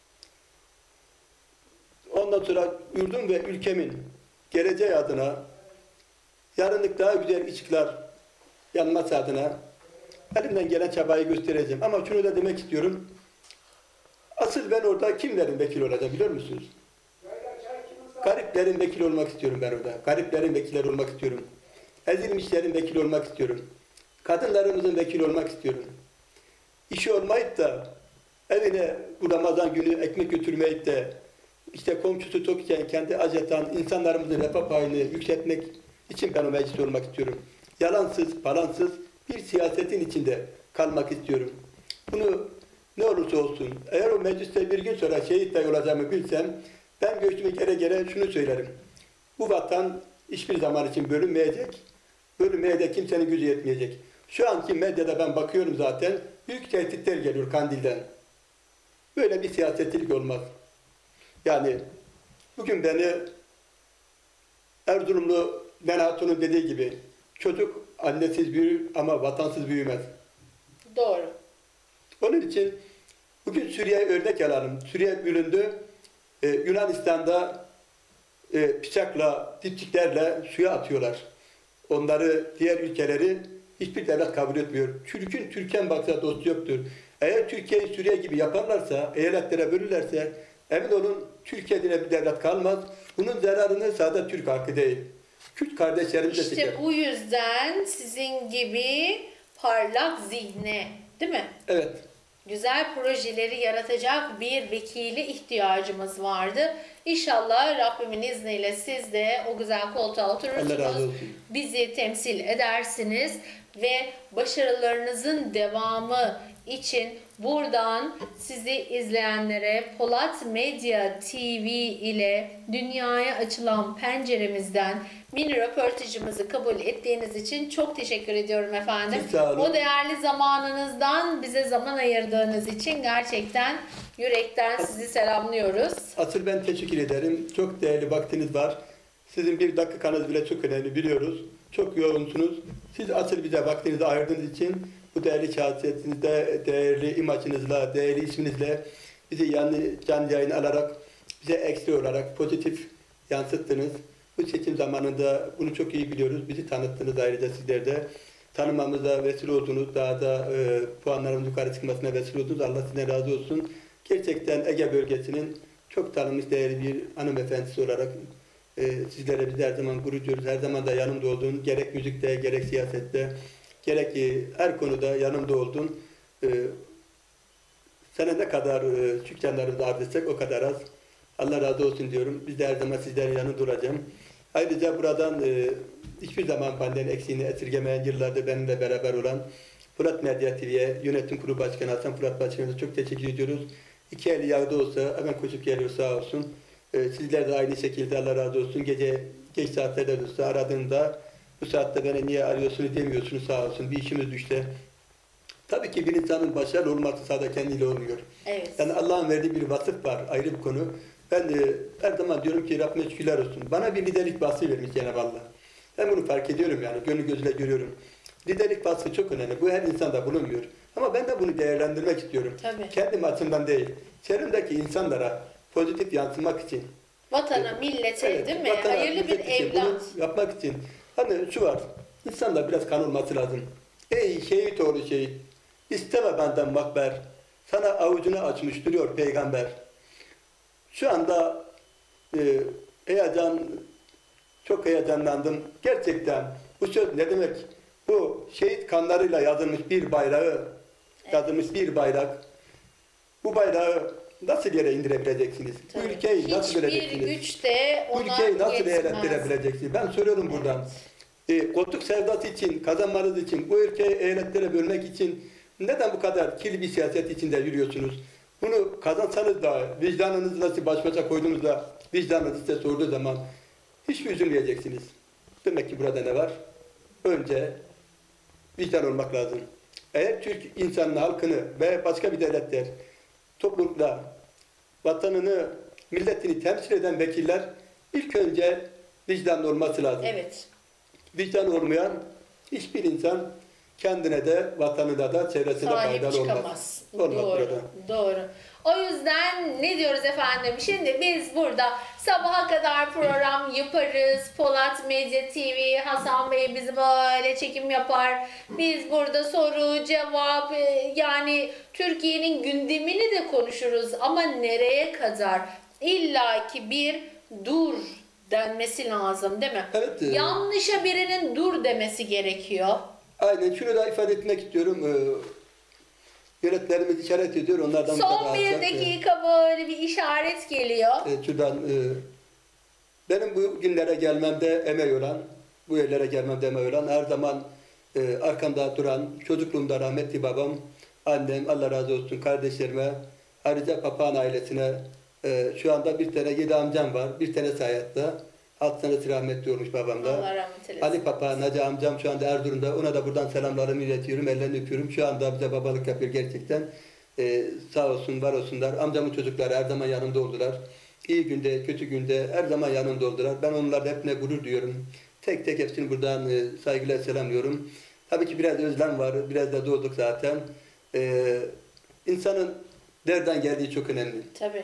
ondan sonra yurdum ve ülkemin geleceği adına yarınlık daha güzel ışıklar yanması adına elimden gelen çabayı göstereceğim. Ama şunu da demek istiyorum. Asıl ben orada kimlerin vekili olacağım biliyor musunuz? Gariplerin vekili olmak istiyorum ben orada. Gariplerin vekilleri olmak istiyorum. Ezilmişlerin vekili olmak istiyorum. Kadınlarımızın vekili olmak istiyorum. İşi olmayıp da evine bu Ramazan günü ekmek götürmeyip de işte komşusu tokken kendi aceten insanlarımızın refah payını yükseltmek için ben o mecliste olmak istiyorum. Yalansız, palansız bir siyasetin içinde kalmak istiyorum. Bunu ne olursa olsun, eğer o mecliste bir gün sonra şehit dahi olacağımı bilsem, ben göğsüme gere gere şunu söylerim. Bu vatan hiçbir zaman için bölünmeyecek, bölünmeye de kimsenin gücü yetmeyecek. Şu anki medyada ben bakıyorum zaten, büyük tehditler geliyor Kandil'den. Böyle bir siyasetçilik olmaz. Yani bugün beni Erzurumlu Hatun'un dediği gibi, çocuk annesiz büyür ama vatansız büyümez. Doğru. Onun için bugün Suriye'ye örnek alalım. Suriye bölündü. Yunanistan'da bıçakla, dipçiklerle suya atıyorlar. Onları, diğer ülkeleri hiçbir devlet kabul etmiyor. Türk'ün baksa dostu yoktur. Eğer Türkiye'yi Suriye gibi yaparlarsa, eyaletlere bölürlerse, emin olun Türkiye'de bir devlet kalmaz. Bunun zararını sadece Türk halkı değil. Kürt kardeşlerimiz de İşte çeker. bu yüzden sizin gibi parlak zihne, değil mi? Evet. Güzel projeleri yaratacak bir vekili ihtiyacımız vardı. İnşallah Rabbimin izniyle siz de o güzel koltuğa Allah razı oturursunuz. olsun. Bizi temsil edersiniz ve başarılarınızın devamı için buradan sizi izleyenlere Polat Medya TV ile dünyaya açılan penceremizden mini röportajımızı kabul ettiğiniz için çok teşekkür ediyorum efendim. Çok sağ olun. O değerli zamanınızdan bize zaman ayırdığınız için gerçekten yürekten sizi selamlıyoruz. Asıl ben teşekkür ederim. Çok değerli vaktiniz var. Sizin bir dakikanız bile çok önemli biliyoruz. Çok yoğunsunuz. Siz asıl bize vaktinizi ayırdığınız için bu değerli şahsiyetinizde, değerli imajınızla, değerli isminizle bizi canlı yayın alarak, bize ekstra olarak pozitif yansıttınız. Bu seçim zamanında bunu çok iyi biliyoruz. Bizi tanıttınız ayrıca sizler de. Tanımamıza vesile oldunuz. Daha da puanlarımız yukarı çıkmasına vesile oldunuz. Allah sizden razı olsun. Gerçekten Ege bölgesinin çok tanınmış değerli bir hanımefendisi olarak sizlere biz her zaman gurur duyuyoruz. Her zaman da yanımda oldun. Gerek müzikte, gerek siyasette, gerek her konuda yanımda oldun. Sana ne kadar şükranlarımızı arz etsek o kadar az. Allah razı olsun diyorum. Biz de her zaman sizlerin yanında duracağım. Ayrıca buradan hiçbir zaman benden eksiğini esirgemeyen yıllarda benimle beraber olan Polat Medya TV'ye yönetim kurulu başkanı Hasan Polat Başkanımıza çok teşekkür ediyoruz. İki eli yağda olsa hemen koşup geliyor sağ olsun. Sizler de aynı şekilde Allah razı olsun. Gece geç saatlerde de olsa aradığında bu saatte beni niye arıyorsunuz demiyorsunuz sağ olsun. Bir işimiz düştü. Tabii ki bir insanın başarılı olması sadece kendiyle olmuyor. Evet. Yani Allah'ın verdiği bir vasıf var, ayrı bir konu. Ben de her zaman diyorum ki Rabbime şükürler olsun. Bana bir liderlik vasfı vermiş Cenab-ı Allah. Ben bunu fark ediyorum yani, gönül gözüyle görüyorum. Liderlik vasfı çok önemli. Bu her insanda bulunmuyor. Ama ben de bunu değerlendirmek istiyorum. Tabii. Kendim açımdan değil. Çevremdeki insanlara pozitif yansımak için. Vatana, millete Evet, değil mi? vatana, Hayırlı bir millet için, evlat. bunu yapmak için. Hani şu var, insanda biraz kan olması lazım. Ey şehit oğlu şehit, isteme benden makber. Sana avucunu açmış duruyor peygamber. Şu anda çok heyecanlandım. Gerçekten bu söz ne demek? Bu şehit kanlarıyla yazılmış bir bayrağı, yazılmış bir bayrak. Bu bayrağı nasıl yere indirebileceksiniz? Bu Tabii. ülkeyi nasıl Hiçbir vereceksiniz? güç de Bu ona ülkeyi nasıl yetmez. eyaletlerebileceksiniz? Ben soruyorum buradan. Koltuk sevdası için, kazanmanız için, bu ülkeyi eyaletlere bölmek için neden bu kadar kirli bir siyaset içinde yürüyorsunuz? Bunu kazansanız da, vicdanınızı nasıl baş başa koyduğunuzda, vicdanınız size sorduğu zaman hiç mi üzülmeyeceksiniz? Demek ki burada ne var? Önce vicdan olmak lazım. Eğer Türk insanını, halkını ve başka bir devletler, toplulukla vatanını, milletini temsil eden vekiller ilk önce vicdanlı olması lazım. Evet. Vicdan olmayan hiçbir insan kendine de, vatanına da, çevresine de Sahip faydalı olmaz. çıkamaz. Olmaz Doğru. burada. Doğru. O yüzden ne diyoruz efendim? Şimdi biz burada sabaha kadar program yaparız. Polat Medya TV, Hasan Bey bizi böyle çekim yapar. Biz burada soru, cevap, yani Türkiye'nin gündemini de konuşuruz. Ama nereye kadar? İlla ki bir dur denmesi lazım değil mi? Evet. Yanlışa birinin dur demesi gerekiyor. Aynen şunu da ifade etmek istiyorum. Yönetmenimiz işaret ediyor. Onlardan Son bir dakika böyle bir işaret geliyor. Şuradan benim bu günlere gelmemde emeği olan, bu yerlere gelmemde emeği olan, her zaman arkamda duran, çocukluğumda rahmetli babam, annem, Allah razı olsun, kardeşlerime, ayrıca papağan ailesine, şu anda bir tane 7 amcam var, bir tanesi hayatta. 6 tanesi rahmetli olmuş babamda. Allah rahmet eylesin. Ali Papa, Naci amcam şu anda Erzurum'da. Ona da buradan selamlarımı iletiyorum, ellerini öpüyorum. Şu anda bize babalık yapıyor gerçekten. Sağ olsun, var olsunlar. Amcamın çocukları her zaman yanımda oldular. İyi günde, kötü günde her zaman yanımda oldular. Ben onlarla hepsine gurur duyuyorum. Tek tek hepsini buradan saygıyla selamlıyorum. Tabii ki biraz özlem var, biraz da doğduk zaten. İnsanın nereden geldiği çok önemli. Tabii.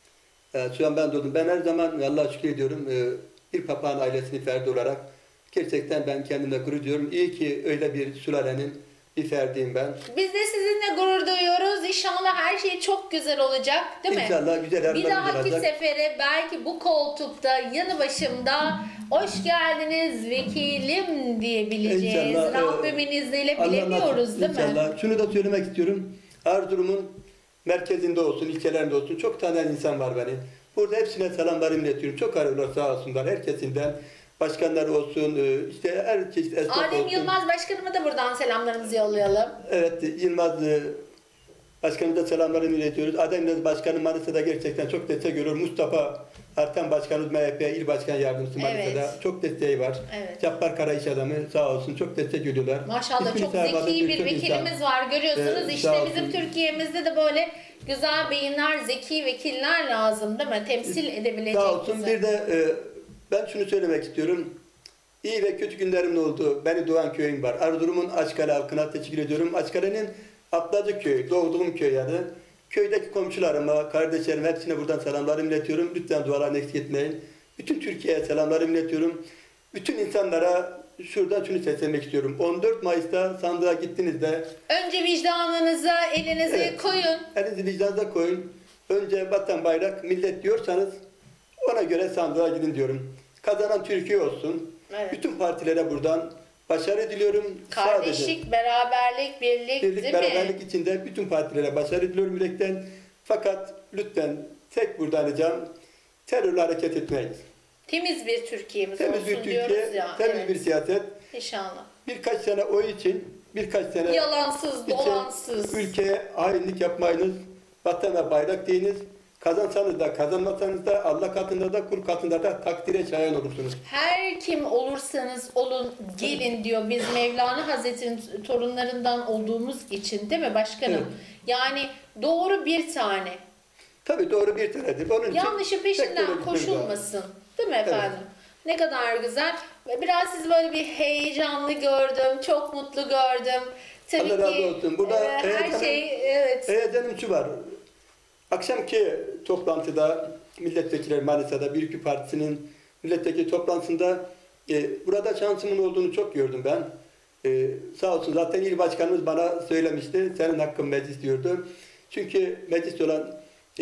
Şu an ben doğdum. Ben her zaman Allah'a şükür ediyorum. Bir papağan ailesini ferdi olarak gerçekten ben kendimle gurur duyuyorum. İyi ki öyle bir sülalenin bir ferdiyim ben. Biz de sizinle gurur duyuyoruz. İnşallah her şey çok güzel olacak, değil mi? İnşallah güzel her Bir zaman dahaki olacak. sefere belki bu koltukta yanı başımda hoş geldiniz vekilim diyebileceğiz. İnşallah, Rabbimin izniyle Allah bilemiyoruz nasip, değil mi? İnşallah. Şunu da söylemek istiyorum. Erzurum'un merkezinde olsun, ilçelerinde olsun çok tanıyan insan var beni. Burada hepsine selamlarımı iletiyorum. Çok arıyorlar sağ olsunlar herkesinden. Başkanlar olsun, işte her çeşit esnaf Adem olsun. Yılmaz Başkanıma da buradan selamlarımızı yollayalım. Evet, Yılmaz Başkanımıza selamlarımı iletiyoruz. Adem Yılmaz Başkanım Manisa'da gerçekten çok destek görüyor. Mustafa Artan Başkanımız MHP İl Başkan Yardımcısı Manisa'da Evet. çok desteği var. Evet. Cabbar Kara iş adamı sağ olsun çok destek ediyorlar. Maşallah İsmini çok sayamadım, zeki bir sürü vekilimiz insan. var görüyorsunuz. İşte sağ bizim olsun. Türkiye'mizde de böyle güzel beyinler, zeki vekiller lazım değil mi? Temsil edebilecek Sağ olsun. bizi. Bir de ben şunu söylemek istiyorum. İyi ve kötü günlerimin olduğu beni doğan köyüm var. Erzurum'un Açkale halkına teşekkür ediyorum. Açkale'nin Atlacık köyü, doğduğum köy yani. Köydeki komşularıma, kardeşlerime hepsine buradan selamlarımı iletiyorum. Lütfen dualarını eksik etmeyin. Bütün Türkiye'ye selamlarımı iletiyorum. Bütün insanlara şuradan şunu seslenmek istiyorum. 14 Mayıs'ta sandığa gittiğinizde Önce vicdanınıza elinizi Evet. koyun. elinizi vicdanınıza koyun. Önce vatan, bayrak, millet diyorsanız ona göre sandığa gidin diyorum. Kazanan Türkiye olsun. Evet. Bütün partilere buradan başarı diliyorum. Kardeşlik, beraberlik, birlik, Birlik, değil beraberlik mi? içinde bütün partilere başarı diliyorum yürekten. Fakat lütfen tek buradan ricam terörle hareket etmeyin. Temiz bir Türkiye'miz Temiz olsun bir diyoruz Türkiye, ya. temiz Evet. bir siyaset. İnşallah. Birkaç sene oy için, birkaç sene Yalansız, için dolansız. ülkeye hainlik yapmayınız. Vatan ve bayrak deyiniz. Kazansanız da kazanmasanız da Allah katında da kul katında da takdire şayan olursunuz. Her kim olursanız olun gelin diyor. Biz Mevlana Hazretleri'nin torunlarından olduğumuz için değil mi başkanım? Evet. Yani doğru bir tane. Tabii doğru bir tanedir. Onun için Yanlışı tek peşinden böyle bir koşulmasın. Değil mi Evet. efendim? Ne kadar güzel. Ve biraz sizi böyle bir heyecanlı gördüm. Çok mutlu gördüm. Tabii Allah razı ki olsun. Burada her heyecanım- şey evet. Heyecanım şu var. Akşamki toplantıda milletvekilleri Manisa'da Büyük Partisi'nin milletvekili toplantısında burada şansımın olduğunu çok gördüm ben. Sağ olsun zaten il başkanımız bana söylemişti. Senin hakkın meclis diyordu. Çünkü meclis olan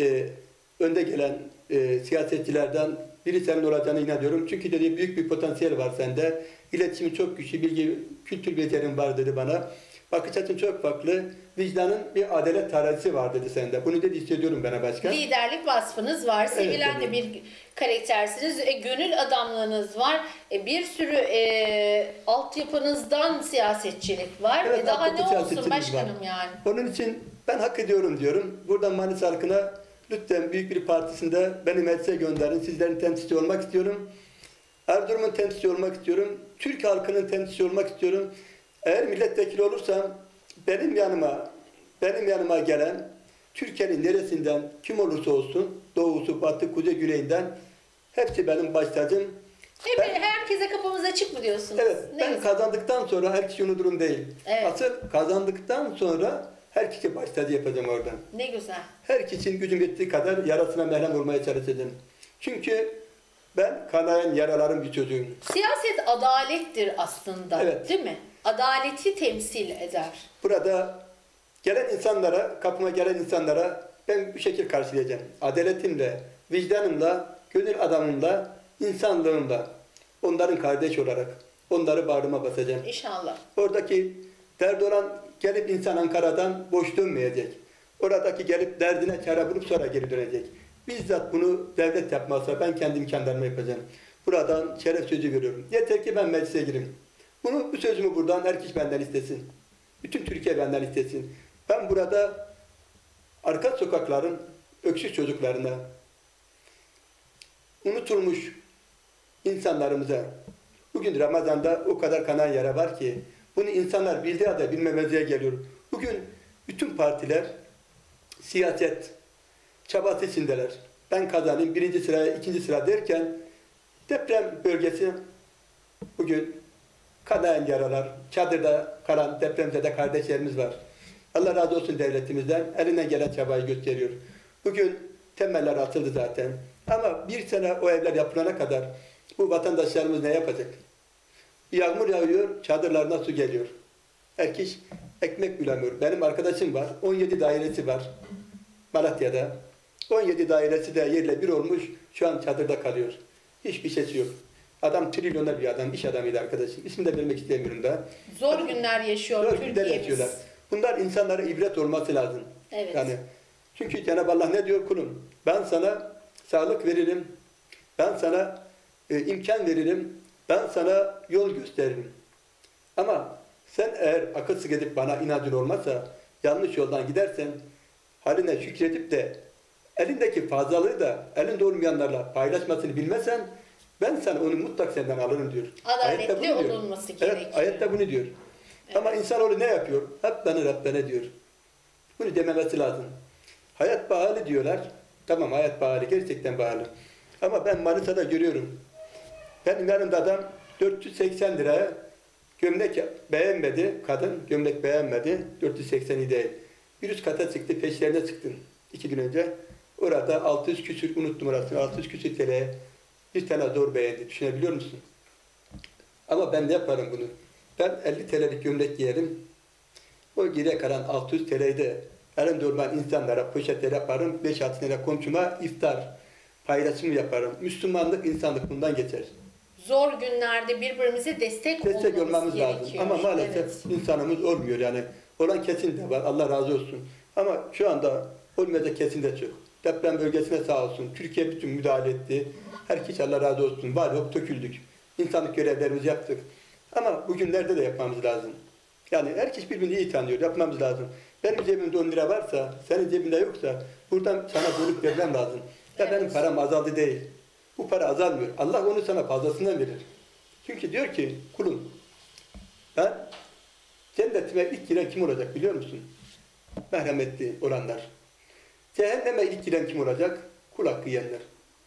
önde gelen siyasetçilerden biri senin olacağına inanıyorum. Çünkü dedi büyük bir potansiyel var sende. İletişimin çok güçlü, bilgi, kültür becerin var dedi bana. Bakış açın çok farklı. Vicdanın bir adalet terazisi var dedi sende. Bunu dedi hissediyorum bana başkan. Liderlik vasfınız var. Sevilen Evet, de bir karaktersiniz. Gönül adamlığınız var. Bir sürü altyapınızdan siyasetçilik var. Evet, Daha ne altyapı olsun siyasetçiliğimiz başkanım var. yani. Onun için ben hak ediyorum diyorum. Buradan Manisa halkına lütfen büyük bir partisinde beni meclise gönderin. Sizlerin temsilci olmak istiyorum. Erzurum'un temsilci olmak istiyorum. Türk halkının temsilci olmak istiyorum. Eğer milletvekili olursam benim yanıma gelen Türkiye'nin neresinden kim olursa olsun doğusu, batı, kuzey, güneyinden hepsi benim baş tacım. Herkese kapımız açık mı diyorsunuz? Evet, Ne ben güzel. kazandıktan sonra her kişi unuturum değil. Evet. Asıl kazandıktan sonra her kişi baş tacı yapacağım oradan. Ne güzel. Her kişinin gücüm yettiği kadar yarasına merhem olmaya çalışacağım. Çünkü ben kanayan yaraların bir çocuğuyum. Siyaset adalettir aslında. Evet. Değil mi? Adaleti temsil eder. Burada gelen insanlara, kapıma gelen insanlara ben bu şekil karşılayacağım. Adaletimle, vicdanımla, gönül adamımla insanlığımla, onların kardeş olarak onları bağrıma basacağım. İnşallah. Oradaki derdi olan gelip insan Ankara'dan boş dönmeyecek. Oradaki gelip derdine çare bulup sonra geri dönecek. Bizzat bunu devlet yapmazsa ben kendi imkanlarımı yapacağım. Buradan şeref sözü veriyorum. Yeter ki ben meclise gireyim. Bu sözümü buradan herkes benden istesin. Bütün Türkiye benden istesin. Ben burada arka sokakların öksüz çocuklarına, unutulmuş insanlarımıza, bugün Ramazan'da o kadar kanayan yara var ki, bunu insanlar bildiği halde bilmemezliğe geliyor. Bugün bütün partiler siyaset çabası içindeler. Ben kazanayım, birinci sıraya, ikinci sıra derken deprem bölgesi bugün kanayan yaralar, çadırda kalan depremzede kardeşlerimiz var. Allah razı olsun devletimizden, elinden gelen çabayı gösteriyor. Bugün temeller atıldı zaten. Ama bir sene o evler yapılana kadar bu vatandaşlarımız ne yapacak? Bir yağmur yağıyor, çadırlarına su geliyor. Herkes ekmek bulamıyor. Benim arkadaşım var, 17 dairesi var Malatya'da. 17 dairesi de yerle bir olmuş, şu an çadırda kalıyor. Hiçbir şeysi yok. Adam trilyoner bir adam, iş adamıydı arkadaşım. İsmini de vermek istemiyorum da. Zor günler yaşıyor Zor Türkiye'miz. günler yaşıyorlar. Bunlar insanlara ibret olması lazım. Evet. Yani çünkü Cenab-ı Allah ne diyor kulum? Ben sana sağlık veririm. Ben sana imkan veririm. Ben sana yol gösteririm. Ama sen eğer akılsız edip bana inancın olmazsa, yanlış yoldan gidersen, haline şükredip de elindeki fazlalığı da elinde olmayanlarla paylaşmasını bilmezsen, ben sana onu mutlak senden alırım diyor. Ayette bunu Adaletli diyor. olunması gerekiyor. Evet, ayette bunu diyor. Evet. Ama insanoğlu ne yapıyor? Hep bana diyor. Bunu dememesi lazım. Hayat pahalı diyorlar. Tamam, hayat pahalı, gerçekten pahalı. Ama ben Manisa'da görüyorum. Benim yanımda adam 480 liraya gömlek beğenmedi, kadın gömlek beğenmedi, 480'i değil. Bir üst kata çıktı, peşlerine çıktım 2 gün önce. Orada 600 küsür, unuttum orasını, 600 küsür TL'ye bir tane zor beğendi. Düşünebiliyor musun? Ama ben ne yaparım bunu? Ben 50 TL'lik gömlek giyerim. O geriye kalan 600 TL'yi de elimde olmayan insanlara poşetlere yaparım. 5-6 tane komşuma iftar paylaşımı yaparım. Müslümanlık, insanlık bundan geçer. Zor günlerde birbirimize destek Olmamız olmamız lazım. gerekiyor. Ama maalesef Evet. insanımız olmuyor yani. Olan kesin de var. Allah razı olsun. Ama şu anda olmayacak kesin de çok. Deprem bölgesine sağ olsun. Türkiye bütün müdahale etti. Herkes Allah razı olsun. Var yok döküldük. İnsanlık görevlerimizi yaptık. Ama bugünlerde de yapmamız lazım. Yani herkes birbirini iyi tanıyor. Yapmamız lazım. Benim cebimde 10 lira varsa, senin cebinde yoksa buradan sana bölüp vermem lazım. Ya Evet. benim param azaldı değil. Bu para azalmıyor. Allah onu sana fazlasından verir. Çünkü diyor ki kulum, ben cennetime ilk giren kim olacak biliyor musun? Merhametli olanlar. Cehenneme ilk giren kim olacak? Kul hakkı yiyenler.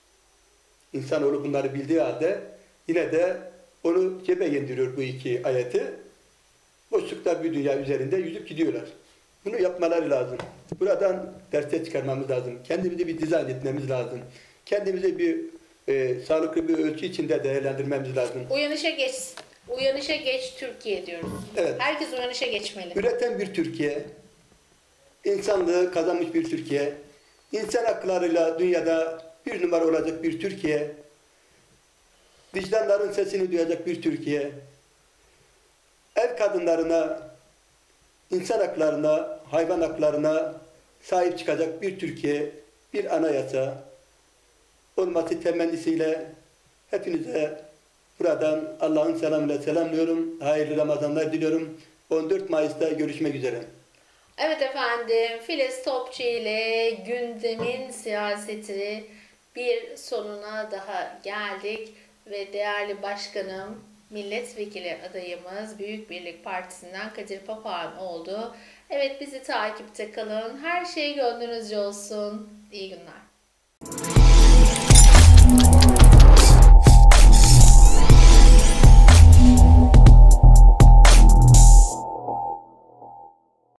İnsanoğlu bunları bildiği halde yine de onu cebe indiriyor bu iki ayeti. Boşlukta bir dünya üzerinde yüzüp gidiyorlar. Bunu yapmaları lazım. Buradan derste çıkarmamız lazım. Kendimizi bir dizayn etmemiz lazım. Kendimizi bir sağlıklı bir ölçü içinde değerlendirmemiz lazım. Uyanışa geç. Uyanışa geç Türkiye diyoruz. Evet. Herkes uyanışa geçmeli. Üreten bir Türkiye, insanlığı kazanmış bir Türkiye, insan haklarıyla dünyada bir numara olacak bir Türkiye, vicdanların sesini duyacak bir Türkiye, ev kadınlarına, insan haklarına, hayvan haklarına sahip çıkacak bir Türkiye, bir anayasa olması temennisiyle hepinize buradan Allah'ın selamıyla selamlıyorum. Hayırlı Ramazanlar diliyorum. 14 Mayıs'ta görüşmek üzere. Evet efendim, Filiz Topçu ile gündemin siyaseti bir sonuna daha geldik ve değerli başkanım, milletvekili adayımız Büyük Birlik Partisi'nden Kadir Papağan oldu. Evet, bizi takipte kalın. Her şey gönlünüzce olsun. İyi günler.